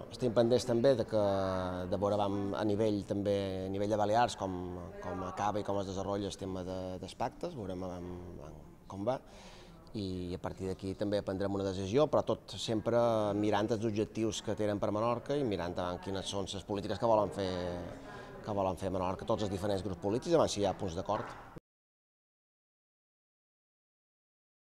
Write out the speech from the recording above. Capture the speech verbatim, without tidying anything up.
estem pendents també de, que, de veure a nivell, també, a nivell de Balears com, com acaba i com es desenvolupa el tema de, dels pactes, veurem amb, amb, com va, i a partir d'aquí també prendrem una decisió, però tot sempre mirant els objectius que tenen per Menorca i mirant quines són les polítiques que volen fer, que volen fer a Menorca tots els diferents grups polítics, abans si hi ha punts d'acord.